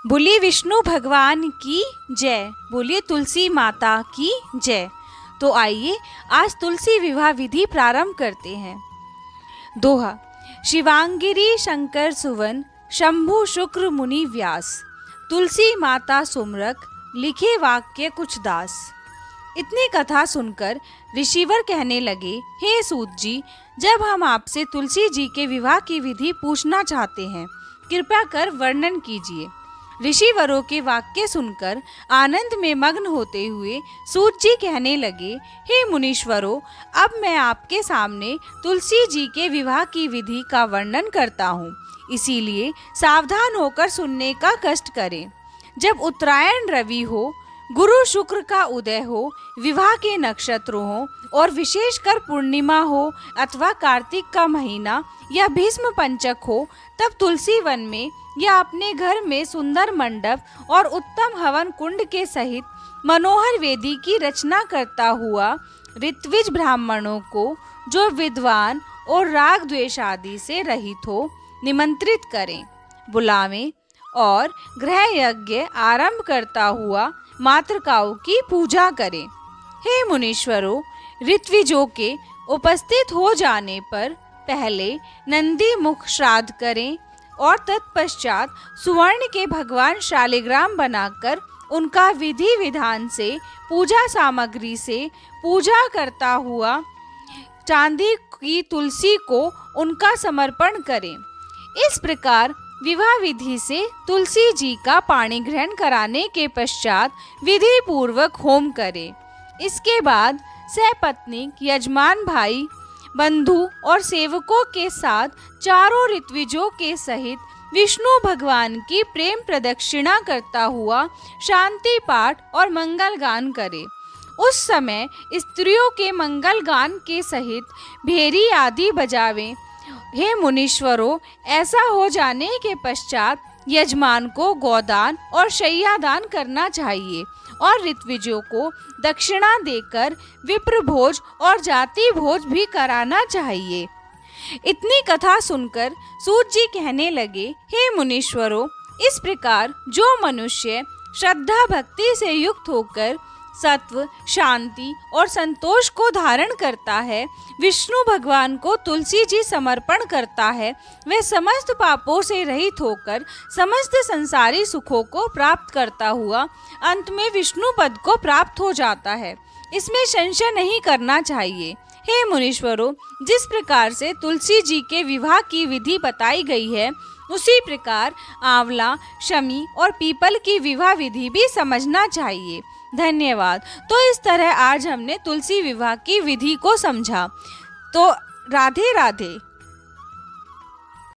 बोलिए विष्णु भगवान की जय, बोलिए तुलसी माता की जय। तो आइए आज तुलसी विवाह विधि प्रारंभ करते हैं। दोहा। शिवांगिरी शंकर सुवन, शंभु शुक्र मुनि व्यास, तुलसी माता सुमरक, लिखे वाक्य कुछ दास। इतनी कथा सुनकर ऋषिवर कहने लगे, हे सूत जी, जब हम आपसे तुलसी जी के विवाह की विधि पूछना चाहते हैं, कृपया कर वर्णन कीजिए। ऋषिवरों के वाक्य सुनकर आनंद में मग्न होते हुए सूत जी कहने लगे, हे मुनीश्वरों, अब मैं आपके सामने तुलसी जी के विवाह की विधि का वर्णन करता हूँ, इसीलिए सावधान होकर सुनने का कष्ट करें। जब उत्तरायण रवि हो, गुरु शुक्र का उदय हो, विवाह के नक्षत्र हो और विशेषकर पूर्णिमा हो अथवा कार्तिक का महीना या भीष्म पंचक हो, तब तुलसी वन में या अपने घर में सुंदर मंडप और उत्तम हवन कुंड के सहित मनोहर वेदी की रचना करता हुआ ऋत्विज ब्राह्मणों को, जो विद्वान और राग द्वेष आदि से रहित हो, निमंत्रित करें, बुलावें और गृह यज्ञ आरंभ करता हुआ मातृकाओं की पूजा करें। हे मुनीश्वरों, ऋत्विजों के उपस्थित हो जाने पर पहले नंदी मुख श्राद्ध करें और तत्पश्चात सुवर्ण के भगवान शालिग्राम बनाकर उनका विधि विधान से पूजा सामग्री से पूजा करता हुआ चांदी की तुलसी को उनका समर्पण करें। इस प्रकार विवाह विधि से तुलसी जी का पाणी ग्रहण कराने के पश्चात विधि पूर्वक होम करें। इसके बाद सपत्नीक, यजमान भाई, बंधु और सेवकों के साथ चारों ऋत्विजों के सहित विष्णु भगवान की प्रेम प्रदक्षिणा करता हुआ शांति पाठ और मंगल गान करे। उस समय स्त्रियों के मंगल गान के सहित भेरी आदि बजावें। हे मुनीश्वरों, ऐसा हो जाने के पश्चात यजमान को गोदान और शय्यादान करना चाहिए और ऋत्विजों को दक्षिणा देकर विप्र भोज और जाति भोज भी कराना चाहिए। इतनी कथा सुनकर सूत जी कहने लगे, हे मुनीश्वरों, इस प्रकार जो मनुष्य श्रद्धा भक्ति से युक्त होकर सत्व, शांति और संतोष को धारण करता है, विष्णु भगवान को तुलसी जी समर्पण करता है, वह समस्त पापों से रहित होकर समस्त संसारी सुखों को प्राप्त करता हुआ अंत में विष्णु पद को प्राप्त हो जाता है। इसमें संशय नहीं करना चाहिए। हे मुनीश्वरों, जिस प्रकार से तुलसी जी के विवाह की विधि बताई गई है, उसी प्रकार आंवला, शमी और पीपल की विवाह विधि भी समझना चाहिए। धन्यवाद। तो इस तरह आज हमने तुलसी विवाह की विधि को समझा। तो राधे राधे।